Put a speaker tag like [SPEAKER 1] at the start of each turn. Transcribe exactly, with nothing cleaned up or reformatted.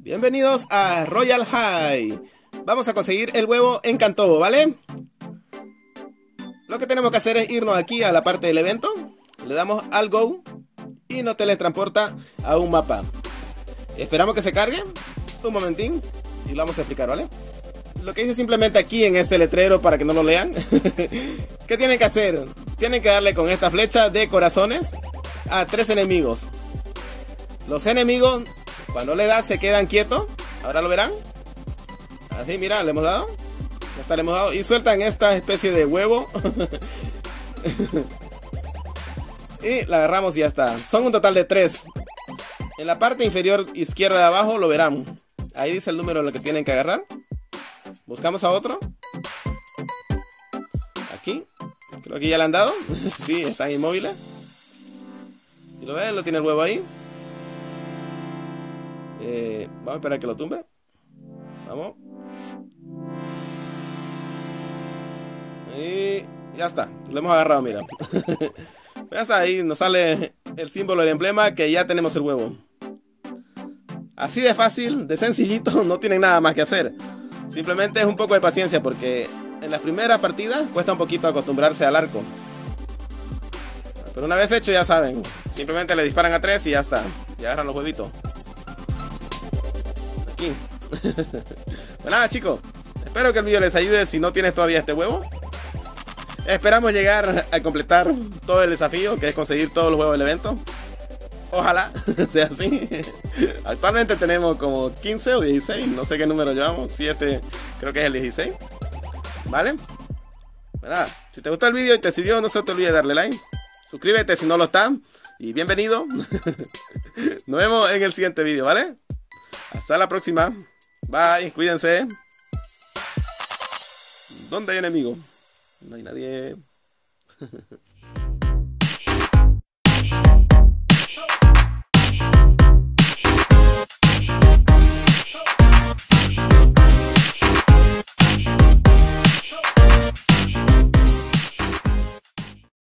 [SPEAKER 1] Bienvenidos a Royal High. Vamos a conseguir el huevo en Cantobo, ¿vale? Lo que tenemos que hacer es irnos aquí a la parte del evento. Le damos al Go y nos teletransporta a un mapa. Esperamos que se cargue un momentín y lo vamos a explicar, ¿vale? Lo que dice simplemente aquí en este letrero para que no lo lean. ¿Qué tienen que hacer? Tienen que darle con esta flecha de corazones a tres enemigos. Los enemigos, cuando le das, se quedan quietos. Ahora lo verán. Así, mira, le hemos dado. Ya está, le hemos dado. Y sueltan esta especie de huevo. Y la agarramos y ya está. Son un total de tres. En la parte inferior izquierda de abajo lo verán. Ahí dice el número en el que tienen que agarrar. Buscamos a otro. Aquí. Creo que ya le han dado. Sí, están inmóviles. Si lo ven, lo tiene el huevo ahí. Eh, vamos a esperar que lo tumbe. Vamos. Y ya está. Lo hemos agarrado, mira. Ya está, ahí nos sale el símbolo, el emblema, que ya tenemos el huevo. Así de fácil, de sencillito, no tienen nada más que hacer. Simplemente es un poco de paciencia porque en las primeras partidas cuesta un poquito acostumbrarse al arco. Pero una vez hecho ya saben. Simplemente le disparan a tres y ya está. Y agarran los huevitos. Aquí. Pues nada, chicos. Espero que el video les ayude si no tienes todavía este huevo. Esperamos llegar a completar todo el desafío, que es conseguir todos los huevos del evento. Ojalá sea así. Actualmente tenemos como quince o dieciséis. No sé qué número llevamos. siete, creo que es el dieciséis. ¿Vale? Pues nada, si te gustó el video y te sirvió, no se te olvide darle like. Suscríbete si no lo está. Y bienvenido. Nos vemos en el siguiente video, ¿vale? Hasta la próxima. Bye, cuídense. ¿Dónde hay enemigo? No hay nadie.